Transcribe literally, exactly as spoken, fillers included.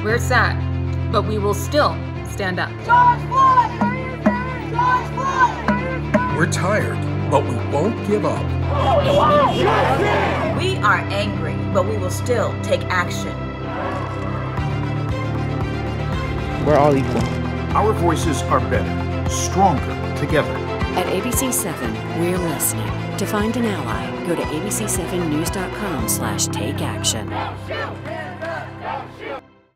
We're sad, but we will still stand up. George Floyd! George Floyd! We're tired, but we won't give up. We are angry, but we will still take action. We're all equal. Our voices are better, stronger together. At A B C seven, we're listening. To find an ally, go to A B C seven news dot com slash take action.